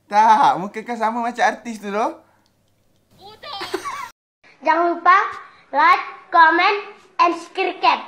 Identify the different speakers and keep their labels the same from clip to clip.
Speaker 1: Tak, muka kau sama macam artis tu loh.
Speaker 2: Jangan lupa like, comment, and subscribe.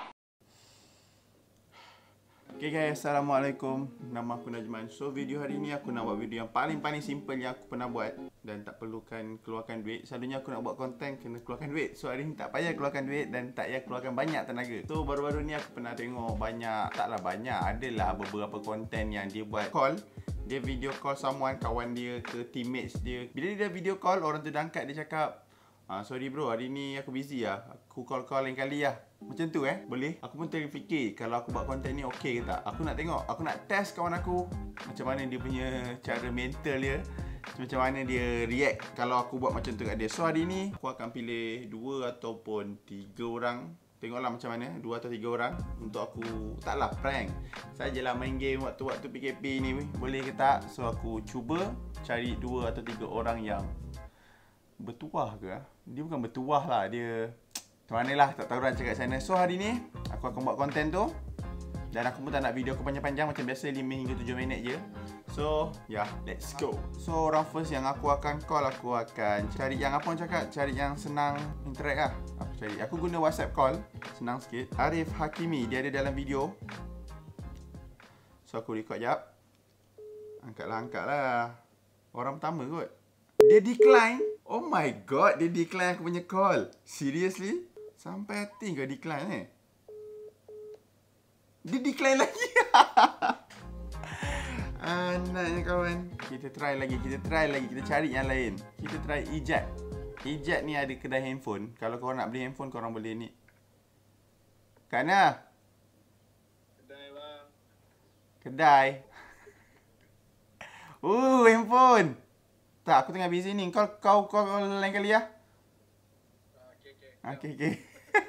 Speaker 1: Okay guys, Assalamualaikum. Nama aku Najman. So video hari ni aku nak buat video yang paling simple yang aku pernah buat dan tak perlukan keluarkan duit. Selalunya aku nak buat konten kena keluarkan duit. So hari ni tak payah keluarkan duit dan tak payah keluarkan banyak tenaga. So baru-baru ni aku pernah tengok banyak, taklah banyak, adalah beberapa konten yang dia buat call. Dia video call someone, kawan dia ke teammates dia. Bila dia video call, orang tu dah angkat, dia cakap, sorry bro, hari ni aku busy lah. Aku call lain kali lah. Macam tu boleh? Aku pun terfikir kalau aku buat konten ni okey ke tak. Aku nak tengok, aku nak test kawan aku macam mana dia punya cara mental dia, macam mana dia react kalau aku buat macam tu kat dia. So hari ni aku akan pilih 2 ataupun 3 orang. Tengoklah macam mana, 2 atau 3 orang untuk aku, taklah prank sajalah, main game waktu-waktu PKP ni, boleh ke tak. So aku cuba cari 2 atau 3 orang yang bertuah ke? Dia bukan bertuah lah, dia macam mana lah, tak tahu orang cakap sana. So hari ni aku akan buat konten tu. Dan aku pun tak nak video aku panjang-panjang, macam biasa 5 hingga 7 minit je. So yeah, let's go. So orang first yang aku akan call, aku akan cari yang apa orang cakap, cari yang senang interact lah. Aku guna WhatsApp call, senang sikit. Arif Hakimi, dia ada dalam video. So aku record jap. Angkatlah. Orang pertama kot. Dia decline. Oh my god, dia decline aku punya call. Seriously? Sampai hati kau decline Dia decline lagi. Anaknya kawan. Kita try lagi. Kita cari yang lain. Kita try Ijat. Ijat ni ada kedai handphone. Kalau korang nak beli handphone, korang boleh ni. Kat mana?
Speaker 3: Kedai bang.
Speaker 1: Kedai. Handphone. Tak, aku tengah busy ni. Kau lain kali lah. Okay.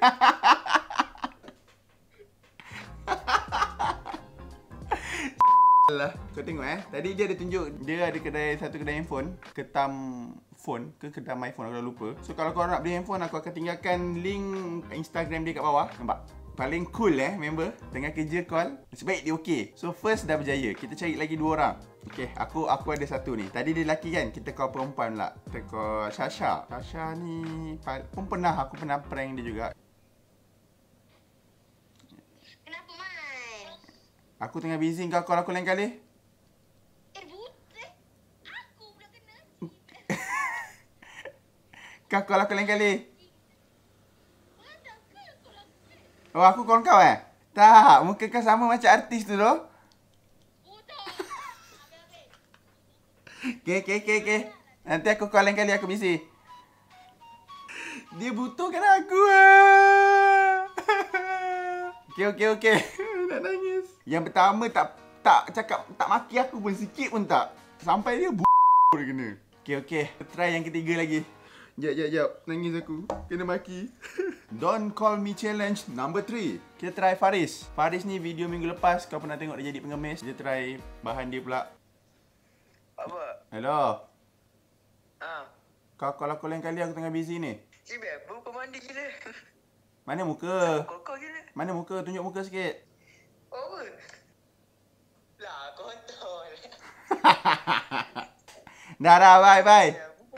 Speaker 1: Lah, kau tengok tadi dia ada tunjuk dia ada satu kedai handphone, Ketam Phone ke Ketam iPhone, aku dah lupa. So kalau korang nak beli handphone, aku akan tinggalkan link Instagram dia kat bawah. Nampak? Paling cool member tengah kerja call. Nasib baik dia okey. So first dah berjaya. Kita cari lagi 2 orang. Okey, aku ada satu ni. Tadi dia lelaki kan, kita call perempuan pula. Kita call Sasha. Sasha ni pun aku pernah prank dia juga.
Speaker 2: Kenapa, Mai?
Speaker 1: Aku tengah busy, kau call aku lain kali.
Speaker 2: Aku pula kena.
Speaker 1: Kau call aku lain kali. Oh, aku call kau Tak, muka kau sama macam artis tu loh. Okay. Nanti aku call lain kali, aku busy. Dia butuhkan aku Okay. Nak nangis. Yang pertama tak cakap, tak maki aku pun sikit pun tak. Sampai dia dia kena. Okay. Try yang ketiga lagi. Jap. Nangis aku. Kena maki. Don't call me challenge number 3. Kita try Faris. Faris ni video minggu lepas kau pernah tengok dia jadi pengemis. Dia try bahan dia pula.
Speaker 3: Apa?
Speaker 1: Hello. Kau call aku lain kali, aku tengah busy ni.
Speaker 3: Cibek, buka mandi gila.
Speaker 1: Mana muka?
Speaker 3: Kau gila.
Speaker 1: Mana muka? Tunjuk muka sikit.
Speaker 3: Apa? Lah, kontol.
Speaker 1: Dah, bye.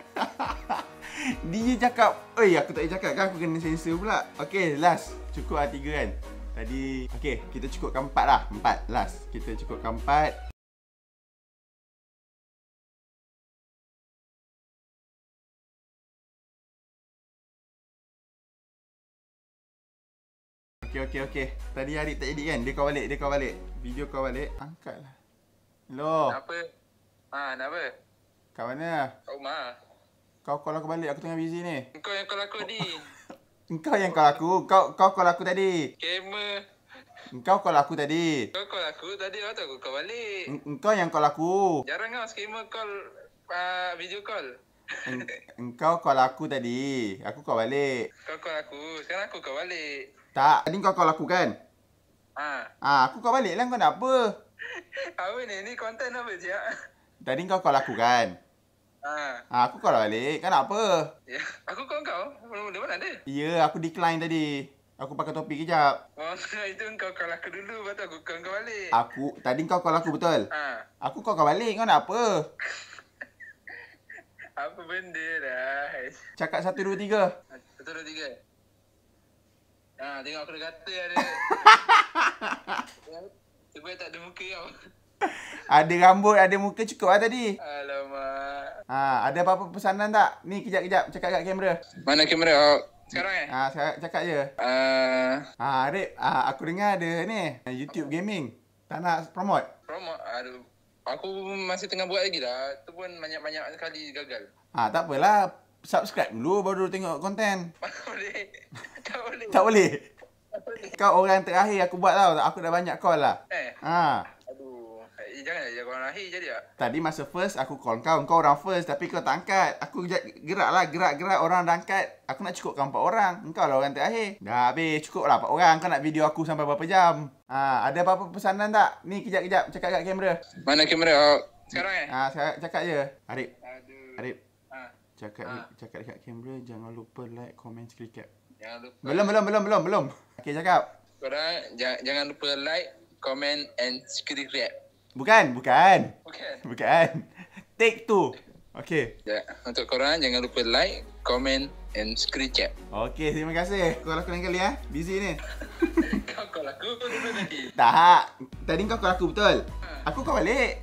Speaker 1: Dia cakap, aku tak boleh cakap kan, aku kena sensor pula. Okay, last. Cukup lah 3 kan. Tadi, okay, kita cukupkan 4 lah. 4, last. Kita cukupkan 4. Okay. Tadi Arif tak edit kan? Dia call balik. Video call balik. Angkatlah. Hello.
Speaker 3: Kenapa? Kenapa?
Speaker 1: Kat mana?
Speaker 3: Kat rumah.
Speaker 1: Kau call aku balik, aku tengah busy ni.
Speaker 3: Kau yang call aku ni.
Speaker 1: Engkau yang call aku. Kau call aku tadi.
Speaker 3: Gamer.
Speaker 1: Engkau call aku tadi.
Speaker 3: Kau call aku tadi, waktu aku call balik.
Speaker 1: Engkau yang call aku.
Speaker 3: Jarang kau scammer call video call.
Speaker 1: Engkau call aku tadi. Aku call balik.
Speaker 3: Kau call aku, sekarang aku call balik.
Speaker 1: Tak, tadi kau call aku kan? Aku call balik lah, kau nak apa?
Speaker 3: Apa ni? Ni konten apa je?
Speaker 1: Tadi kau call aku kan? Aku call balik, kau nak apa?
Speaker 3: Ya, aku call kau. Di mana dia?
Speaker 1: Ya, aku decline tadi. Aku pakai topi kejap.
Speaker 3: Oh, itu kau call aku dulu, lepas tu aku call kau balik.
Speaker 1: Tadi kau call aku betul? Aku call kau balik, kau nak apa?
Speaker 3: Apa benda dah?
Speaker 1: Cakap 1, 2, 3.
Speaker 3: 1, 2, 3. Tengok aku dah kata ada. Cuba tak ada muka kau.
Speaker 1: Ada rambut, ada muka cukup lah tadi.
Speaker 3: Alamak.
Speaker 1: Ada apa-apa pesanan tak? Ni kejap-kejap cakap kat kamera.
Speaker 3: Mana kamera? Oh, sekarang
Speaker 1: Cakap je. Arif, aku dengar ada ni YouTube gaming. Tak nak promote?
Speaker 3: Promote? Aduh. Aku masih tengah buat lagi lah. Tu pun banyak-banyak sekali gagal.
Speaker 1: Tak apalah. Subscribe dulu baru tengok konten.
Speaker 3: Boleh. Tak boleh.
Speaker 1: Tak boleh? Kau orang terakhir aku buat tau. Aku dah banyak call lah.
Speaker 3: Aduh. Jangan jadi orang lahir jadi tak?
Speaker 1: Tadi masa first aku call kau. Kau orang first tapi kau tak angkat. Aku gerak orang dah angkat. Aku nak cukupkan 4 orang. Engkau lah orang terakhir. Dah habis. Cukup lah 4 orang. Kau nak video aku sampai berapa jam? Ada apa-apa pesanan tak? Ni kejap-kejap cakap kat kamera.
Speaker 3: Mana kamera? Oh, sekarang
Speaker 1: cakap je. Arif.
Speaker 3: Aduh.
Speaker 1: Arif. Cakap dekat kamera. Jangan lupa like, comment, recap.
Speaker 3: Jangan lupa.
Speaker 1: Belum. Okey, cakap.
Speaker 3: Korang jangan lupa like, comment and subscribe.
Speaker 1: Bukan. Take 2. Okey.
Speaker 3: Ya, untuk korang jangan lupa like, comment and subscribe.
Speaker 1: Okey, terima kasih. Call aku lain kali Busy ni.
Speaker 3: Kau call aku dulu tadi.
Speaker 1: Tak. Tadi kau call aku betul. Aku call balik.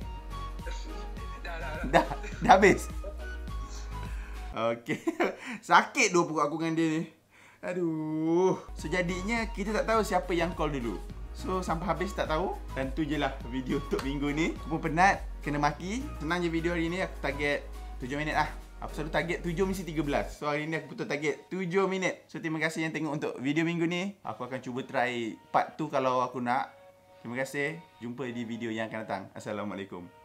Speaker 1: Dah habis. Okey. Sakit dua perut aku dengan dia ni. Aduh. Sejadinya kita tak tahu siapa yang call dulu. So sampai habis tak tahu. Dan tu je lah video untuk minggu ni. Aku pun penat. Kena maki. Senang je video hari ni. Aku target 7 minit lah. Aku selalu target 7 mesti 13. So hari ni aku betul target 7 minit. So terima kasih yang tengok untuk video minggu ni. Aku akan cuba try part 2 kalau aku nak. Terima kasih. Jumpa di video yang akan datang. Assalamualaikum.